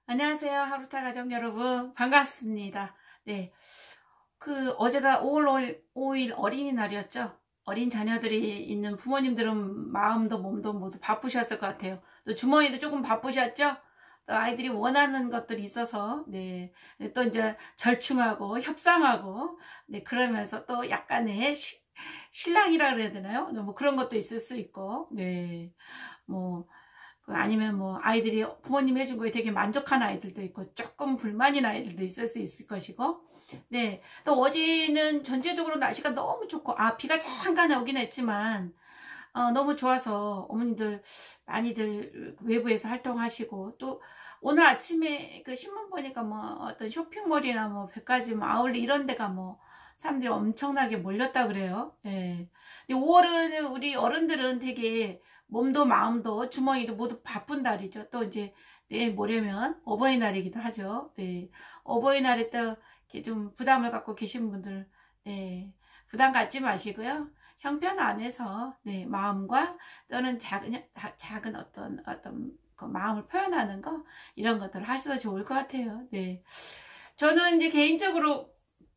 안녕하세요. 하루타 가족 여러분. 반갑습니다. 네. 어제가 5월 5일 어린이날이었죠. 어린 자녀들이 있는 부모님들은 마음도 몸도 모두 바쁘셨을 것 같아요. 또 주머니도 조금 바쁘셨죠? 또 아이들이 원하는 것들이 있어서, 네. 또 이제 절충하고 협상하고, 네. 그러면서 또 약간의 실랑이라 그래야 되나요? 뭐 그런 것도 있을 수 있고, 네. 뭐, 아니면 뭐 아이들이 부모님 해준 거에 되게 만족한 아이들도 있고 조금 불만인 아이들도 있을 수 있을 것이고, 네. 또 어제는 전체적으로 날씨가 너무 좋고, 비가 잠깐 오긴 했지만 너무 좋아서 어머니들 많이들 외부에서 활동하시고, 또 오늘 아침에 그 신문 보니까 뭐 어떤 쇼핑몰이나 뭐 백화점 아울렛 이런 데가 뭐 사람들이 엄청나게 몰렸다 그래요. 예. 5월은 우리 어른들은 되게 몸도 마음도 주머니도 모두 바쁜 달이죠. 또 이제 내일 모레면 어버이날이기도 하죠. 네. 어버이날에 또 이렇게 좀 부담을 갖고 계신 분들, 네. 부담 갖지 마시고요. 형편 안에서, 네, 마음과 또는 작은 어떤 그 마음을 표현하는 거, 이런 것들을 하셔도 좋을 것 같아요. 네. 저는 이제 개인적으로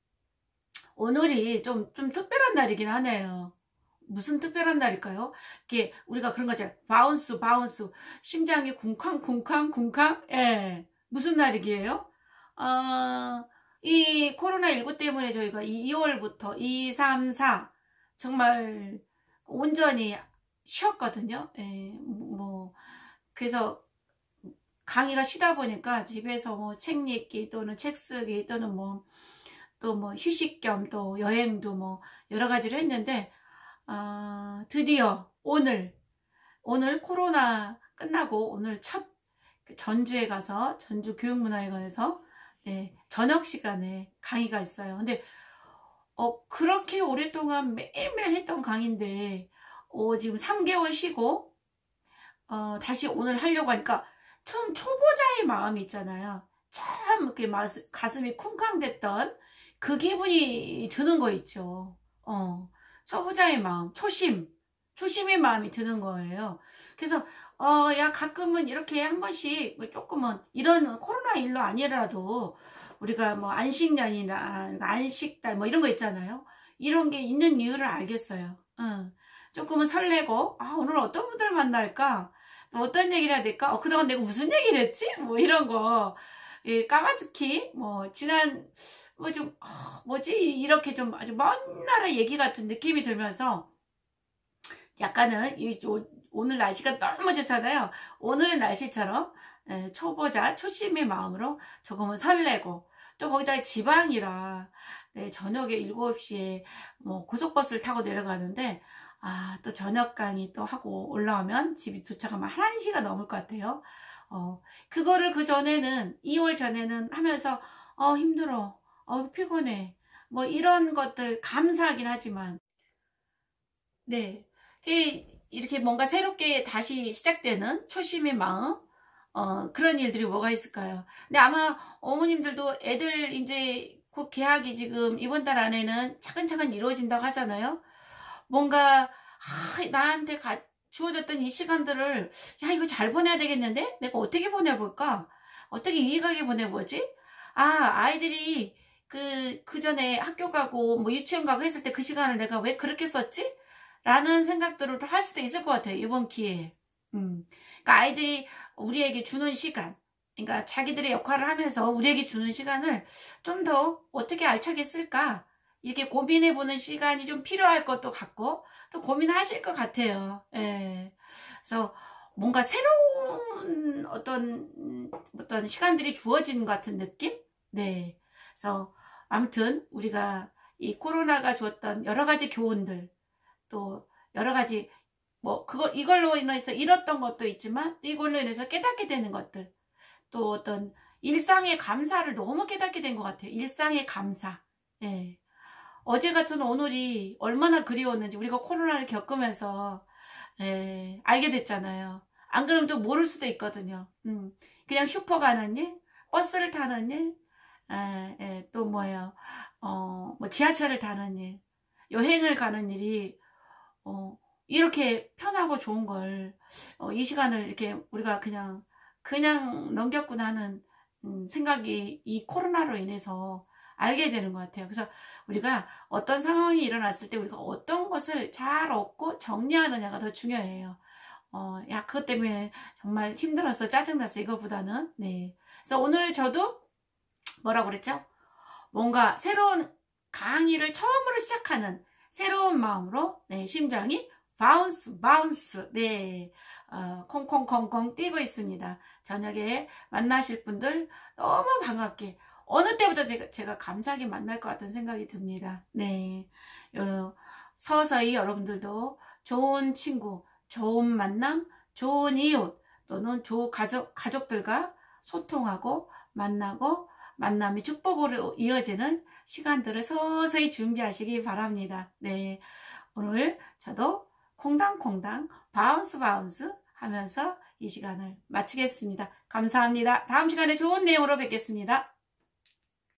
오늘이 좀 특별한 날이긴 하네요. 무슨 특별한 날일까요? 이게 우리가 그런 거죠. 바운스. 심장이 쿵쾅. 예. 무슨 날이게요? 이 코로나19 때문에 저희가 2월부터 2, 3, 4 정말 온전히 쉬었거든요. 예. 그래서 강의가 쉬다 보니까 집에서 뭐 책 읽기 또는 책 쓰기 또는 또 휴식 겸 또 여행도 뭐 여러 가지로 했는데, 드디어 오늘 코로나 끝나고 오늘 첫 전주에 가서 전주 교육문화회관에서, 네, 저녁 시간에 강의가 있어요. 근데 그렇게 오랫동안 매일매일 했던 강의인데 지금 3개월 쉬고 다시 오늘 하려고 하니까 처음 초보자의 마음이 있잖아요. 참 이렇게 가슴이 쿵쾅댔던 그 기분이 드는 거 있죠. 초보자의 마음, 초심의 마음이 드는 거예요. 그래서 야, 가끔은 이렇게 한 번씩 뭐 조금은 이런 코로나19로 아니라도 우리가 뭐 안식년이나 안식달 뭐 이런 거 있잖아요. 이런 게 있는 이유를 알겠어요. 조금은 설레고, 오늘 어떤 분들 만날까? 또 어떤 얘기를 해야 될까? 그동안 내가 무슨 얘기를 했지? 뭐 이런 거. 예, 까마득히 지난 뭐지? 이렇게 좀 아주 먼 나라 얘기 같은 느낌이 들면서 약간은 오늘 날씨가 너무 좋잖아요. 오늘의 날씨처럼 초보자, 초심의 마음으로 조금은 설레고, 또 거기다가 지방이라, 네, 저녁에 7시에 뭐 고속버스를 타고 내려가는데, 또 저녁 강의 또 하고 올라오면 집이 도착하면 1시가 넘을 것 같아요. 그거를 그 전에는, 2월 전에는 하면서, 힘들어. 피곤해. 뭐 이런 것들 감사하긴 하지만, 네. 이렇게 뭔가 새롭게 다시 시작되는 초심의 마음, 그런 일들이 뭐가 있을까요? 근데 아마 어머님들도 애들 이제 곧 개학이 지금 이번 달 안에는 차근차근 이루어진다고 하잖아요. 뭔가, 나한테 주어졌던 이 시간들을, 야, 이거 잘 보내야 되겠는데? 내가 어떻게 보내볼까? 어떻게 유익하게 보내보지? 아이들이 그 전에 학교 가고 뭐 유치원 가고 했을 때 그 시간을 내가 왜 그렇게 썼지? 라는 생각들을 할 수도 있을 것 같아요. 이번 기회에. 그러니까 아이들이 우리에게 주는 시간, 그러니까 자기들의 역할을 하면서 우리에게 주는 시간을 좀 더 어떻게 알차게 쓸까? 이렇게 고민해보는 시간이 좀 필요할 것도 같고, 또 고민하실 것 같아요. 예. 그래서 뭔가 새로운 어떤 시간들이 주어지는 것 같은 느낌? 네. 그래서 아무튼 우리가 이 코로나가 주었던 여러 가지 교훈들, 또 여러 가지 이걸로 인해서 잃었던 것도 있지만 이걸로 인해서 깨닫게 되는 것들, 또 어떤 일상의 감사를 너무 깨닫게 된 것 같아요. 일상의 감사. 예. 어제 같은 오늘이 얼마나 그리웠는지 우리가 코로나를 겪으면서 알게 됐잖아요. 안 그러면 또 모를 수도 있거든요. 그냥 슈퍼 가는 일, 버스를 타는 일, 또 뭐예요? 뭐 지하철을 타는 일, 여행을 가는 일이 이렇게 편하고 좋은 걸, 이 시간을 이렇게 우리가 그냥 넘겼구나 하는 생각이 이 코로나로 인해서 알게 되는 것 같아요. 그래서 우리가 어떤 상황이 일어났을 때 우리가 어떤 것을 잘 얻고 정리하느냐가 더 중요해요. 야, 그것 때문에 정말 힘들었어, 짜증났어, 이거보다는. 네. 그래서 오늘 저도 뭐라고 그랬죠? 뭔가 새로운 강의를 처음으로 시작하는 새로운 마음으로, 네, 심장이 바운스, 네, 콩콩콩콩 뛰고 있습니다. 저녁에 만나실 분들 너무 반갑게, 어느 때보다 제가 감사하게 만날 것 같은 생각이 듭니다. 네, 서서히 여러분들도 좋은 친구, 좋은 만남, 좋은 이웃, 또는 좋은 가족들과 소통하고 만나고 만남이 축복으로 이어지는 시간들을 서서히 준비하시기 바랍니다. 네, 오늘 저도 콩당콩당 바운스 하면서 이 시간을 마치겠습니다. 감사합니다. 다음 시간에 좋은 내용으로 뵙겠습니다.